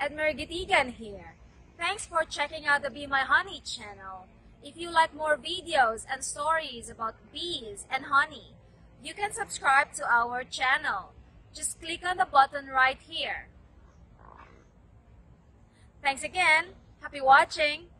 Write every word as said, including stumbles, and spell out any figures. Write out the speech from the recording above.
Edmergitigan here. Thanks for checking out the Be My Honey channel. If you like more videos and stories about bees and honey, you can subscribe to our channel. Just click on the button right here. Thanks again. Happy watching.